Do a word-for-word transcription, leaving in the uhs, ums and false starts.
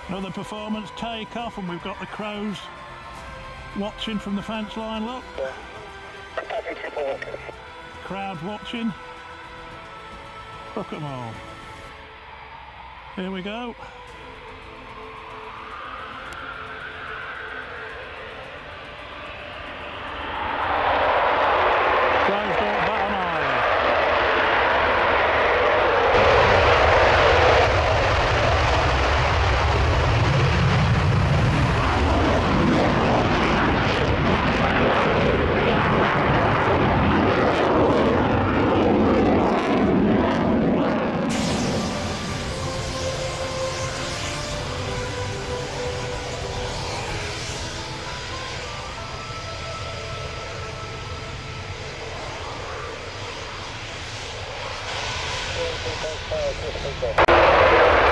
Another performance takeoff, and we've got the crows watching from the fence line, look. Crowd watching. Look at them all. Here we go. Crows don't bat an eye. Thank you.